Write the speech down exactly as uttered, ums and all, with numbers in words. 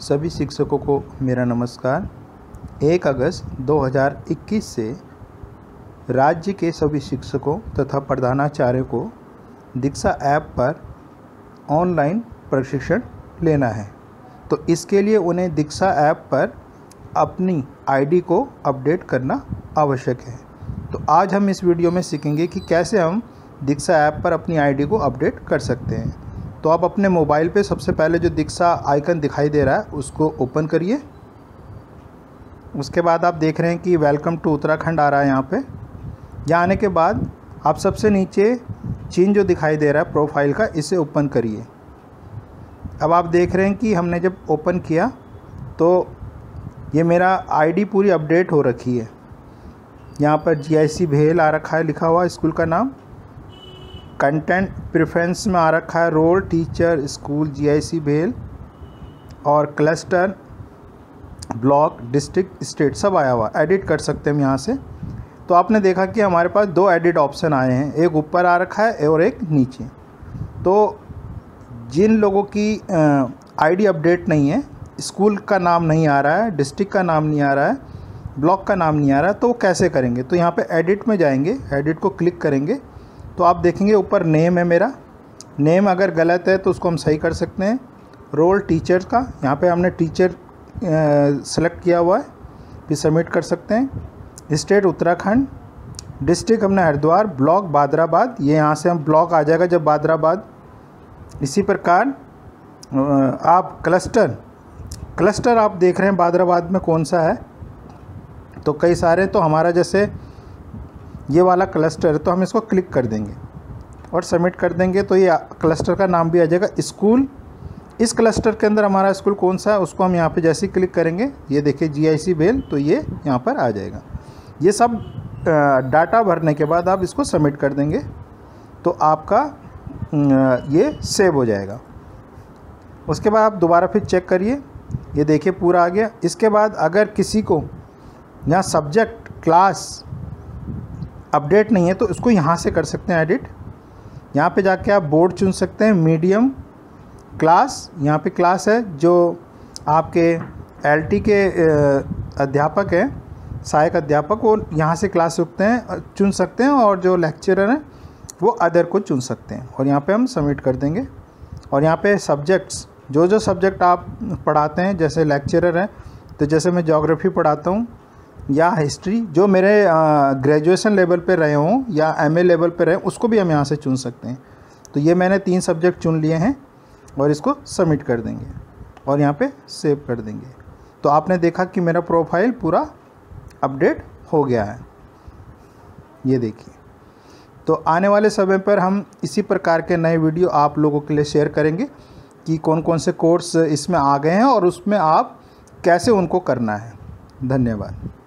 सभी शिक्षकों को मेरा नमस्कार। एक अगस्त दो हज़ार इक्कीस से राज्य के सभी शिक्षकों तथा प्रधानाचार्यों को दीक्षा ऐप पर ऑनलाइन प्रशिक्षण लेना है। तो इसके लिए उन्हें दीक्षा ऐप पर अपनी आईडी को अपडेट करना आवश्यक है। तो आज हम इस वीडियो में सीखेंगे कि कैसे हम दीक्षा ऐप पर अपनी आईडी को अपडेट कर सकते हैं। तो आप अपने मोबाइल पे सबसे पहले जो दीक्षा आइकन दिखाई दे रहा है उसको ओपन करिए। उसके बाद आप देख रहे हैं कि वेलकम टू उत्तराखंड आ रहा है। यहाँ पे यहाँ आने के बाद आप सबसे नीचे चिन्ह जो दिखाई दे रहा है प्रोफाइल का, इसे ओपन करिए। अब आप देख रहे हैं कि हमने जब ओपन किया तो ये मेरा आईडी पूरी अपडेट हो रखी है। यहाँ पर जी आई सी भेल आ रखा है लिखा हुआ स्कूल का नाम। कंटेंट प्रेफरेंस में आ रखा है role teacher school G I C भेल, और क्लस्टर ब्लॉक डिस्ट्रिक्ट स्टेट सब आया हुआ। एडिट कर सकते हैं हम यहाँ से। तो आपने देखा कि हमारे पास दो एडिट ऑप्शन आए हैं, एक ऊपर आ रखा है और एक नीचे। तो जिन लोगों की आईडी अपडेट नहीं है, स्कूल का नाम नहीं आ रहा है, डिस्ट्रिक्ट का नाम नहीं आ रहा है, ब्लॉक का नाम नहीं आ रहा है, तो वो कैसे करेंगे? तो यहाँ पे एडिट में जाएंगे, एडिट को क्लिक करेंगे तो आप देखेंगे ऊपर नेम है मेरा। नेम अगर गलत है तो उसको हम सही कर सकते हैं। रोल टीचर का, यहाँ पे हमने टीचर सेलेक्ट किया हुआ है, फिर सबमिट कर सकते हैं। स्टेट उत्तराखंड, डिस्ट्रिक्ट हमने हरिद्वार, ब्लॉक बादराबाद, ये यहाँ से हम ब्लॉक आ जाएगा जब बादराबाद। इसी प्रकार आप क्लस्टर क्लस्टर आप देख रहे हैं बादराबाद में कौन सा है, तो कई सारे, तो हमारा जैसे ये वाला क्लस्टर है तो हम इसको क्लिक कर देंगे और सबमिट कर देंगे। तो ये क्लस्टर का नाम भी आ जाएगा स्कूल। इस क्लस्टर के अंदर हमारा स्कूल कौन सा है उसको हम यहाँ पे जैसे ही क्लिक करेंगे, ये देखिए जी आई सी भेल, तो ये यहाँ पर आ जाएगा। ये सब डाटा भरने के बाद आप इसको सबमिट कर देंगे तो आपका ये सेव हो जाएगा। उसके बाद आप दोबारा फिर चेक करिए, ये देखिए पूरा आ गया। इसके बाद अगर किसी को यहाँ सब्जेक्ट क्लास अपडेट नहीं है तो इसको यहाँ से कर सकते हैं एडिट। यहाँ पे जाके आप बोर्ड चुन सकते हैं, मीडियम क्लास, यहाँ पे क्लास है जो आपके एल टी के अध्यापक हैं, सहायक अध्यापक, वो यहाँ से क्लास चुनते हैं चुन सकते हैं, और जो लेक्चरर हैं वो अदर को चुन सकते हैं। और यहाँ पे हम सबमिट कर देंगे। और यहाँ पे सब्जेक्ट्स, जो जो सब्जेक्ट आप पढ़ाते हैं, जैसे लेक्चरर हैं तो जैसे मैं ज्योग्राफी पढ़ाता हूँ या हिस्ट्री, जो मेरे ग्रेजुएशन लेवल पे रहे हों या एमए लेवल पे रहे, उसको भी हम यहाँ से चुन सकते हैं। तो ये मैंने तीन सब्जेक्ट चुन लिए हैं और इसको सबमिट कर देंगे और यहाँ पे सेव कर देंगे। तो आपने देखा कि मेरा प्रोफाइल पूरा अपडेट हो गया है, ये देखिए। तो आने वाले समय पर हम इसी प्रकार के नए वीडियो आप लोगों के लिए शेयर करेंगे कि कौन कौन से कोर्स इसमें आ गए हैं और उसमें आप कैसे उनको करना है। धन्यवाद।